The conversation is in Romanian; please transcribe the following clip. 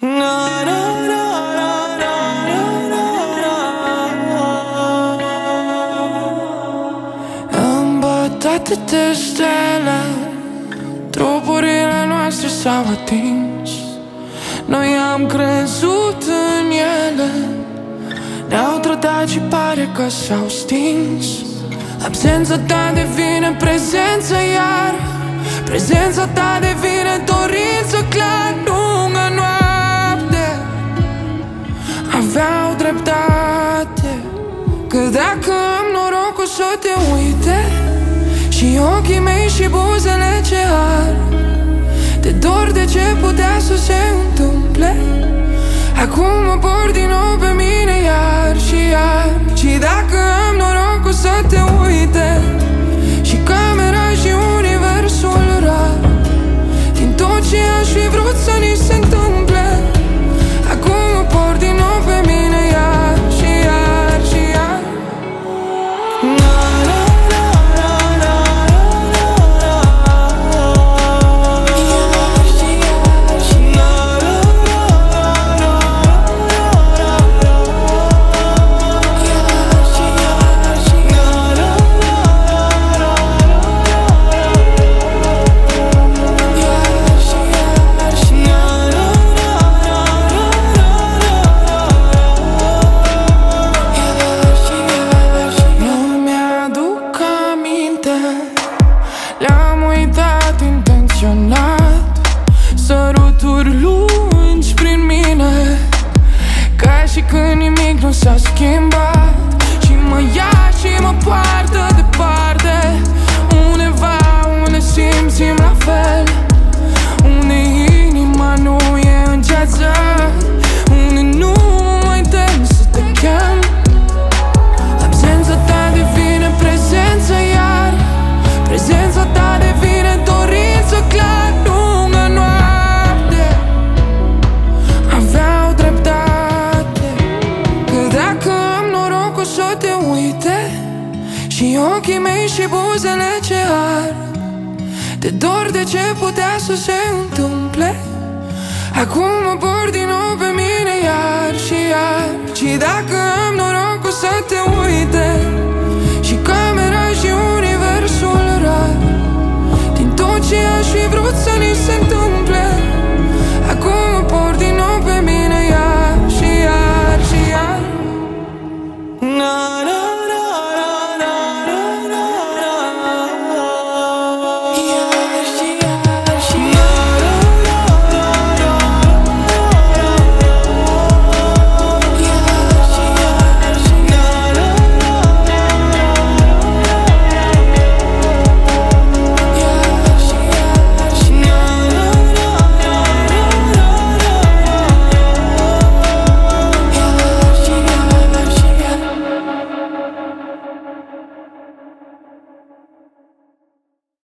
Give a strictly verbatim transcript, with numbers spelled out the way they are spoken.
Am bătut atâtea stele, trupurile noastre s-au atins. Noi am crezut în ele, ne-au trădat și pare că s-au stins. Absența ta devine prezență iar, prezența ta devine dorință clar. Lungă noapte, aveau dreptate, că dacă am norocul să te uite, și ochii mei și buzele ce ard, de dor de ce putea să se întâmple. Acum mă por din nou pe mine iar și iar. Și dacă am norocul să te uite, și camera și universul rar, din tot ce aș fi vrut să ni se întâmple, acum mă por din nou pe mine iar și iar și iar. Le-am uitat intenționat, săruturi lungi prin mine, ca și când nimic nu s-a schimbat. Și mă ia și mă poartă departe, undeva unde simțim la fel, unde inima nu e în ceață, unde nu mai tem să te chem. Absența ta devine prezență iar, prezența ta devine dorință clar. Lungă noapte, aveau dreptate, că dacă am norocul să te uite, și ochii mei și buzele ce ard, de dor de ce putea să se întâmple, acum mă por din nou pe mine iar și iar. Și dacă am norocul să te uite, și camera și universul rar, din tot ce aș fi vrut să ni se întâmple,